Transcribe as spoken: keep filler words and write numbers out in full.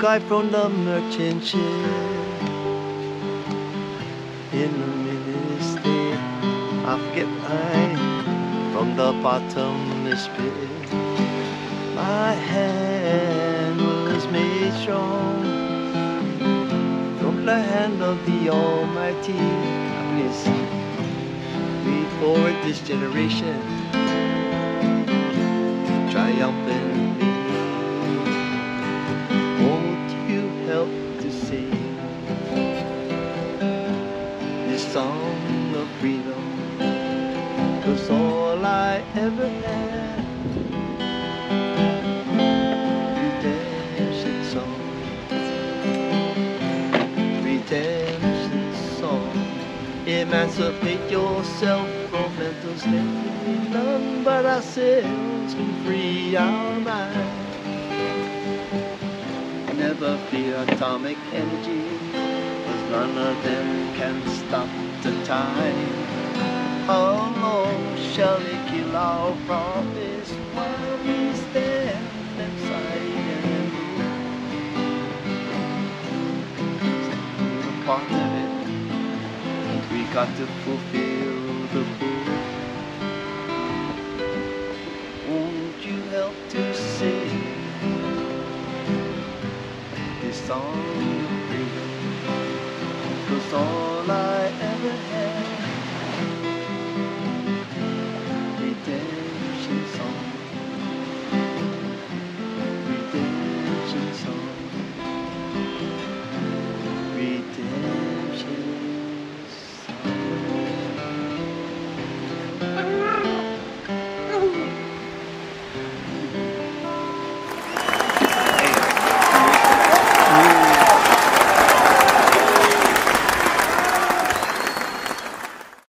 sky from the merchant ship. In the ministry, I forget I from the bottomless pit. My hand was made strong from the hand of the Almighty. Please read forward this generation triumphantly. Won't you help to sing this song of freedom? 'Cause all I ever had, redemption song, redemption song. Emancipate yourself from mental slavery. None but ourselves can free our mind. Never fear atomic energy, 'cause none of them can stop the time. How long shall they kill our prophets while we stand inside and move? Part of it, we got to fulfill the book. Won't you help to sing this song of freedom? 'Cause all I